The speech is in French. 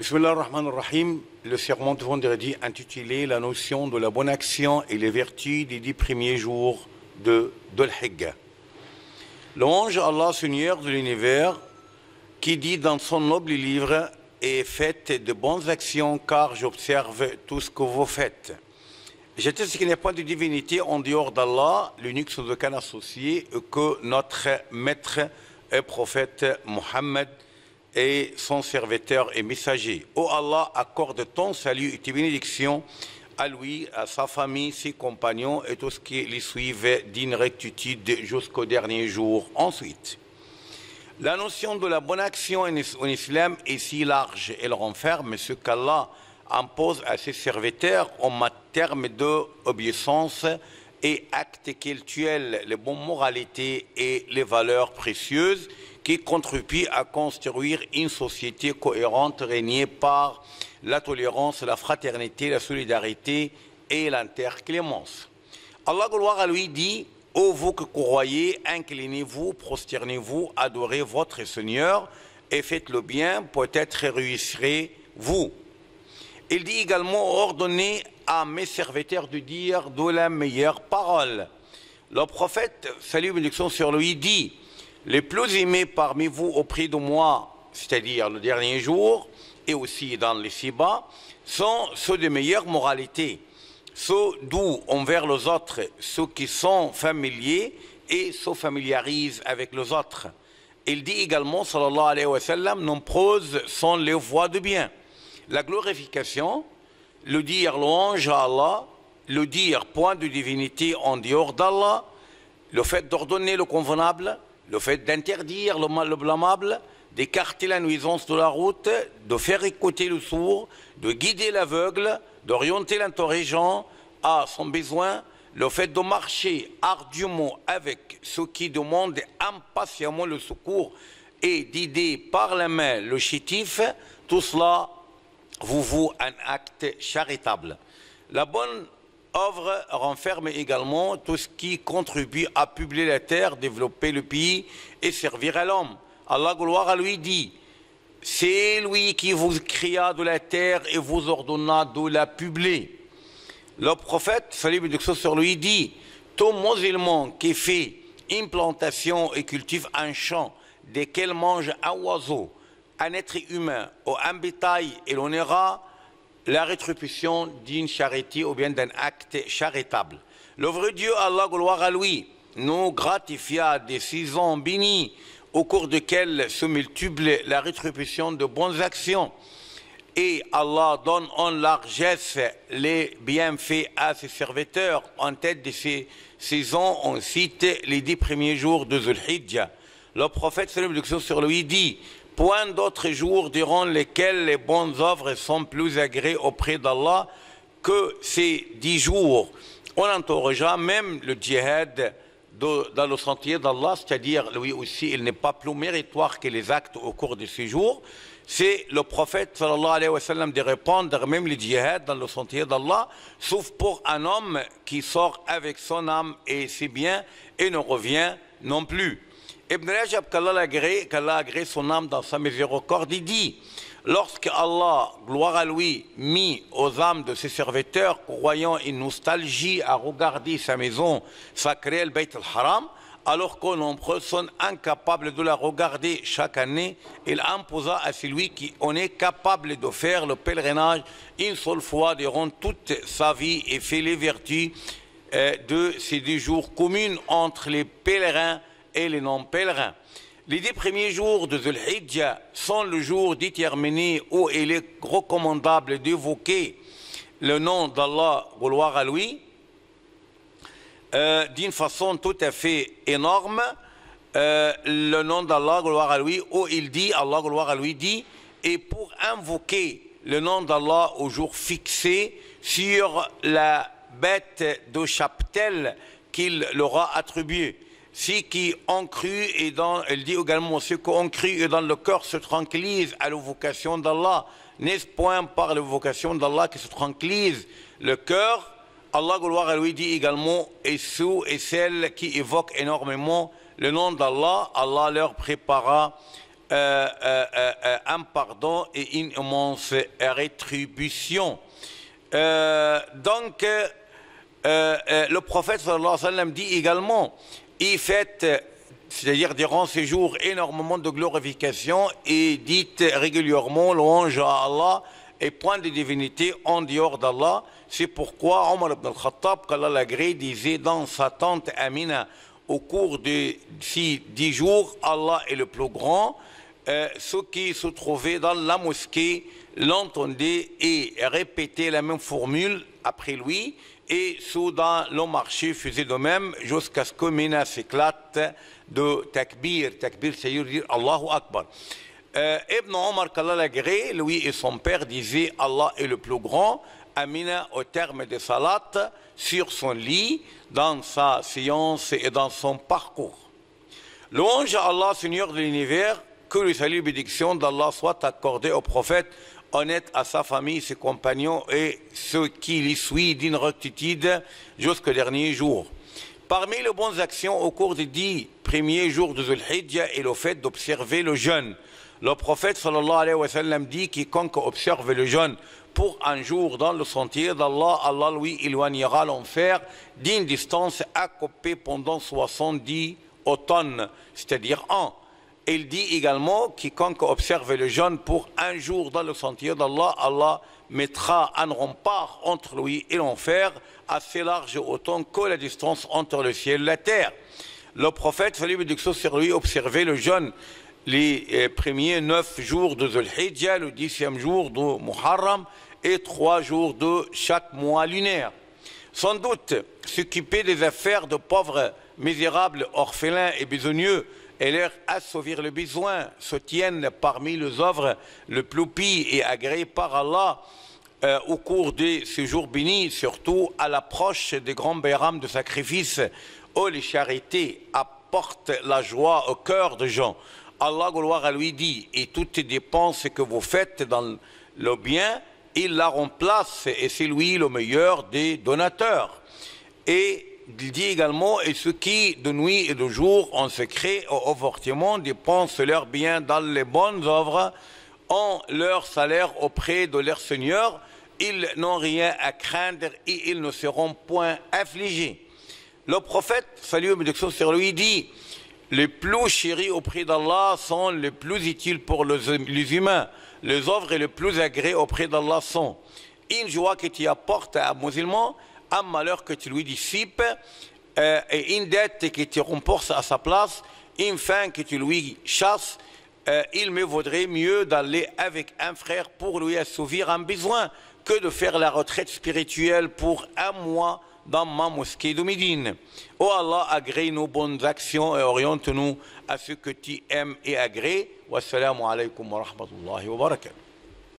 Bismillah ar-Rahman ar-Rahim, le sermon de vendredi intitulé La notion de la bonne action et les vertus des 10 premiers jours de Dhul-Hijjah. Louange à Allah, Seigneur de l'univers, qui dit dans son noble livre « Et faites de bonnes actions, car j'observe tout ce que vous faites ». J'atteste qu'il n'y a pas de divinité en dehors d'Allah, l'unique sans aucun associé, que notre maître et prophète Mohammed et son serviteur et messager. Ô Allah, accorde ton salut et tes bénédictions à lui, à sa famille, ses compagnons et tous ceux qui les suivent d'une rectitude jusqu'au dernier jour. Ensuite, la notion de la bonne action en islam est si large, elle renferme ce qu'Allah impose à ses serviteurs en termes d'obéissance et actes cultuels, les bonnes moralités et les valeurs précieuses qui contribuent à construire une société cohérente régnée par la tolérance, la fraternité, la solidarité et l'interclémence. Allah, gloire à lui, dit « Ô vous que croyez, inclinez-vous, prosternez-vous, adorez votre Seigneur et faites le bien, peut-être réussirez-vous. » Il dit également « Ordonnez à mes serviteurs de dire de la meilleure parole. » Le prophète, salut et bénédiction sur lui, dit « Les plus aimés parmi vous auprès de moi, c'est-à-dire le dernier jour, et aussi dans les ci-bas, sont ceux de meilleure moralité, ceux doux envers les autres, ceux qui sont familiers et se familiarisent avec les autres. » Il dit également, sallallahu alayhi wa sallam, « Nombreuses sont les voies de bien. » La glorification, le dire louange à Allah, le dire point de divinité en dehors d'Allah, le fait d'ordonner le convenable, le fait d'interdire le blâmable, d'écarter la nuisance de la route, de faire écouter le sourd, de guider l'aveugle, d'orienter l'intelligent à son besoin, le fait de marcher ardument avec ceux qui demandent impatiemment le secours et d'aider par la main le chétif, tout cela vous vaut un acte charitable. La bonne œuvre renferme également tout ce qui contribue à publier la terre, développer le pays et servir à l'homme. Allah, gloire à lui, dit « C'est lui qui vous créa de la terre et vous ordonna de la publier. » Le prophète, salut et bénédiction sur lui, dit « Tout musulman qui fait une plantation et cultive un champ desquels mange un oiseau, un être humain ou un bétail, et l'on aura la rétribution d'une charité ou bien d'un acte charitable. » Le vrai Dieu, Allah, gloire à lui, nous gratifia des saisons bénies au cours desquelles se multiplie la rétribution de bonnes actions. Et Allah donne en largesse les bienfaits à ses serviteurs. En tête de ces saisons, on cite les 10 premiers jours de Dhul-Hijjah. Le prophète, salut et bénédiction sur lui, dit « Point d'autres jours durant lesquels les bonnes œuvres sont plus agréées auprès d'Allah que ces 10 jours. » On encouragea même le djihad dans le sentier d'Allah, c'est-à-dire lui aussi, il n'est pas plus méritoire que les actes au cours de ces jours. C'est le prophète sallallahu alayhi wa sallam de répandre même le djihad dans le sentier d'Allah, sauf pour un homme qui sort avec son âme et ses biens et ne revient non plus. Ibn Rajab, qu'Allah agrée son âme dans sa miséricorde, il dit « Lorsque Allah, gloire à lui, mit aux âmes de ses serviteurs, croyant une nostalgie à regarder sa maison sacrée, le Bayt al-Haram, alors que nombreux sont incapables de la regarder chaque année, il imposa à celui qui en est capable de faire le pèlerinage une seule fois durant toute sa vie et fait les vertus de ces 2 jours communs entre les pèlerins et les non-pèlerins. Les 10 premiers jours de Dhul-Hijjah sont le jour déterminé où il est recommandable d'évoquer le nom d'Allah, gloire à lui, d'une façon tout à fait énorme, le nom d'Allah, gloire à lui, où il dit, Allah, gloire à lui, dit, et pour invoquer le nom d'Allah au jour fixé sur la bête de cheptel qu'il leur a attribuée. Ceux qui ont cru, et elle dit également, ceux qui ont cru et dans le cœur se tranquillisent à l'évocation d'Allah. N'est-ce point par l'évocation d'Allah qui se tranquillise le cœur? Allah, gloire à lui, dit également, et ceux et celles qui évoquent énormément le nom d'Allah, Allah leur prépara un pardon et une immense rétribution. Donc, le prophète sallallahu alayhi wa sallam dit également, il fête, c'est-à-dire durant ces jours, énormément de glorification et dit régulièrement louange à Allah et point de divinité en dehors d'Allah. C'est pourquoi Omar ibn al-Khattab, qu'Allah l'agrée, disait dans sa tente Amina, au cours de ces 10 jours, Allah est le plus grand. Ceux qui se trouvaient dans la mosquée l'entendaient et répétaient la même formule après lui, et ceux dans le marché faisaient de même jusqu'à ce que Mina s'éclate de takbir. Takbir, c'est-à-dire dire Allahu Akbar. Ibn Omar, qu'Allah l'agrée, lui et son père disaient Allah est le plus grand. Amina, au terme de salat, sur son lit, dans sa séance et dans son parcours. Louange à Allah, Seigneur de l'univers, que le salut et bénédiction d'Allah soit accordé au prophète, honnête à sa famille, ses compagnons et ceux qui l'y suivent d'une rectitude jusqu'au dernier jour. Parmi les bonnes actions au cours des 10 premiers jours de Dhul Hijjah est le fait d'observer le jeûne. Le prophète sallallahu alayhi wa sallam dit quiconque observe le jeûne pour un jour dans le sentier d'Allah, Allah lui éloignera l'enfer d'une distance accopée pendant 70 automnes, c'est-à-dire un. Il dit également quiconque observe le jeûne pour un jour dans le sentier d'Allah, Allah mettra un rempart entre lui et l'enfer assez large autant que la distance entre le ciel et la terre. Le prophète, salut et bénédiction sur lui, observait le jeûne les premiers 9 jours de Dhul Hijjah, le 10e jour de Muharram et 3 jours de chaque mois lunaire. Sans doute, s'occuper des affaires de pauvres, misérables, orphelins et besogneux et leur assouvir le besoin se tiennent parmi les œuvres les plus pieuses et agréées par Allah au cours de ces jours bénis, surtout à l'approche des grands bérams de sacrifice où les charités apportent la joie au cœur des gens. Allah, gloire à lui, dit, et toutes les dépenses que vous faites dans le bien, il la remplace et c'est lui le meilleur des donateurs. Et il dit également, et ceux qui de nuit et de jour en secret ou ouvertement dépensent leurs biens dans les bonnes œuvres, ont leur salaire auprès de leur Seigneur, ils n'ont rien à craindre et ils ne seront point affligés. Le prophète, salut et bénédiction sur lui, dit, les plus chéris auprès d'Allah sont les plus utiles pour les humains. Les œuvres les plus agréées auprès d'Allah sont une joie que tu apportes à un musulman, un malheur que tu lui dissipes, et une dette que tu rembourses à sa place, une faim que tu lui chasses. Il me vaudrait mieux d'aller avec un frère pour lui assouvir un besoin que de faire la retraite spirituelle pour un mois dans ma mosquée de Médine. Oh Allah, agrée nos bonnes actions et oriente-nous à ce que tu aimes et agrée. Wassalamu alaikum wa rahmatullahi wa barakatuh.